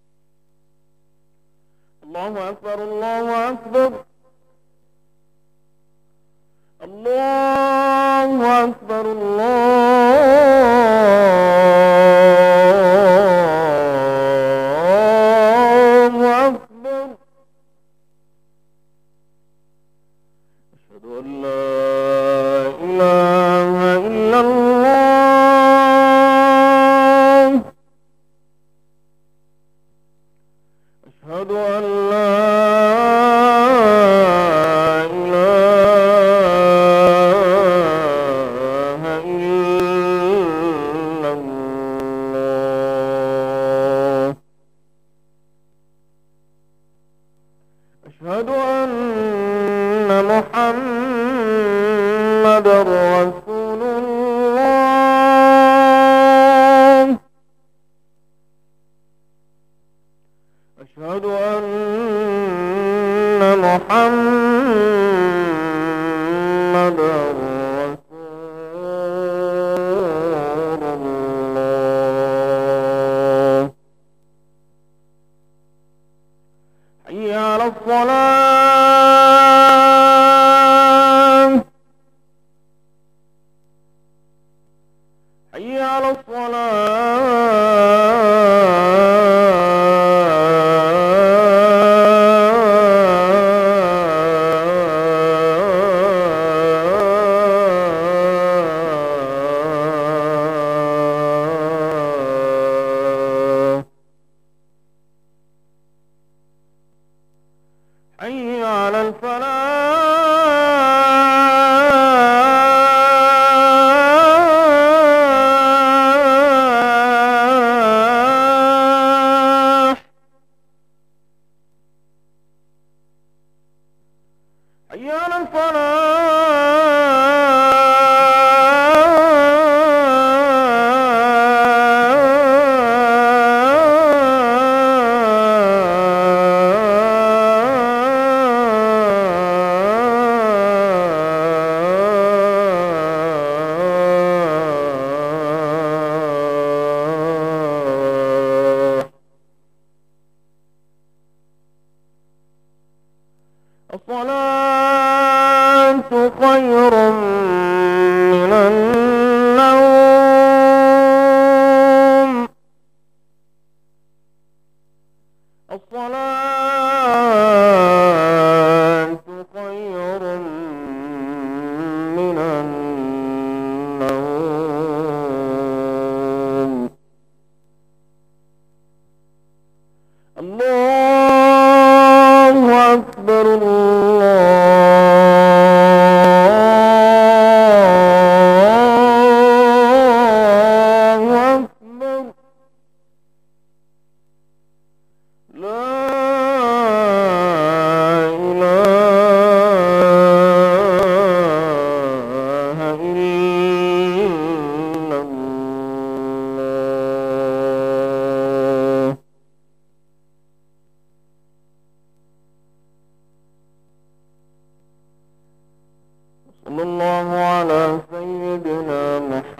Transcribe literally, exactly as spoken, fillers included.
الله أكبر الله أكبر الله أكبر الله أكبر. أشهد أن لا إله إلا الله. أشهد أن لا أشهد أن محمدًا رسول الله. أشهد أن محمدًا رسول الله. حي على الصلاة. حي على حي على الفلاح. حي على الصلاة خير من النوم. الصلاة خير من النوم. الله أكبر الله أكبر. لا إله إلا الله. صلى الله على سيدنا محمد